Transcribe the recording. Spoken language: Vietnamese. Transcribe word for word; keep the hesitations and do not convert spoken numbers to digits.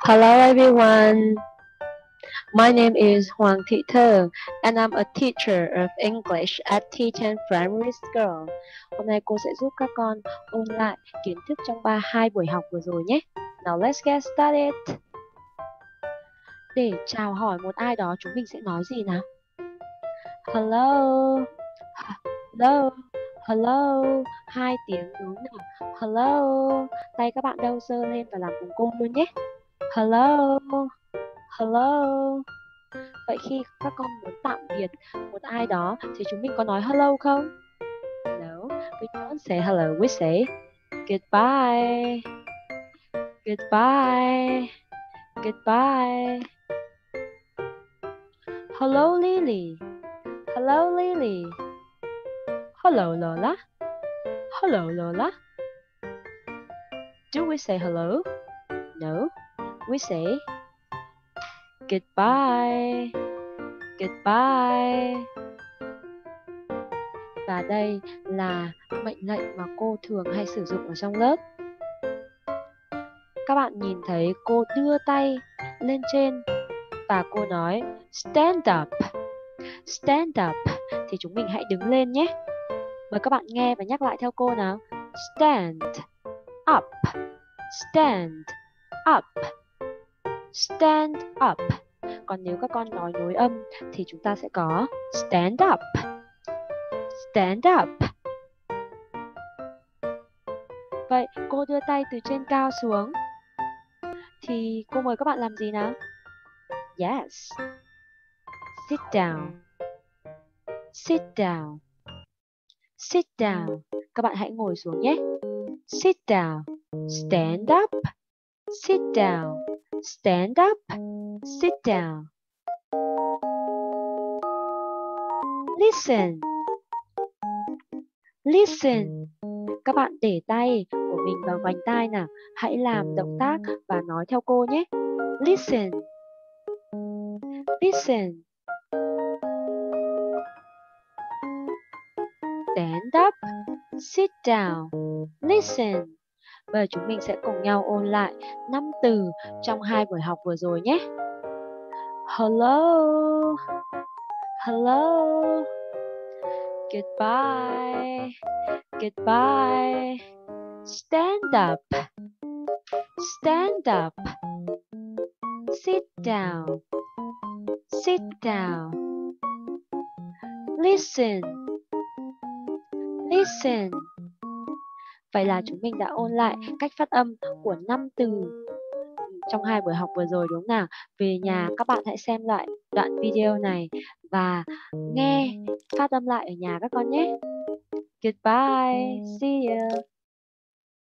Hello everyone, my name is Hoàng Thị Thơ and I'm a teacher of English at T ten Primary School. Hôm nay cô sẽ giúp các con ôn lại kiến thức trong ba hai buổi học vừa rồi nhé. Now let's get started. Để chào hỏi một ai đó chúng mình sẽ nói gì nào? Hello, hello, hello, hai tiếng đúng nào? Hello, tay các bạn đâu giơ lên và làm cùng cô luôn nhé. Hello, hello. Vậy khi các con muốn tạm biệt một ai đó thì chúng mình có nói hello không? No, we don't say hello, we say goodbye. Goodbye. Goodbye. Hello Lily. Hello Lily. Hello Lola. Hello Lola. Do we say hello? No, we say goodbye. Goodbye. Và đây là mệnh lệnh mà cô thường hay sử dụng ở trong lớp. Các bạn nhìn thấy cô đưa tay lên trên và cô nói stand up. Stand up thì chúng mình hãy đứng lên nhé. Mời các bạn nghe và nhắc lại theo cô nào. Stand up. Stand up. Stand up. Còn nếu các con nói nối âm thì chúng ta sẽ có stand up. Stand up. Vậy cô đưa tay từ trên cao xuống thì cô mời các bạn làm gì nào? Yes. Sit down. Sit down. Sit down. Các bạn hãy ngồi xuống nhé. Sit down. Stand up. Sit down. Stand up. Sit down. Listen. Listen. Các bạn để tay của mình vào vành tai nào. Hãy làm động tác và nói theo cô nhé. Listen. Listen. Stand up. Sit down. Listen. Bây giờ chúng mình sẽ cùng nhau ôn lại năm từ trong hai buổi học vừa rồi nhé. Hello. Hello. Goodbye. Goodbye. Stand up. Stand up. Sit down. Sit down. Listen. Listen. Vậy là chúng mình đã ôn lại cách phát âm của năm từ trong hai buổi học vừa rồi đúng không nào? Về nhà các bạn hãy xem lại đoạn video này và nghe phát âm lại ở nhà các con nhé. Goodbye. See you.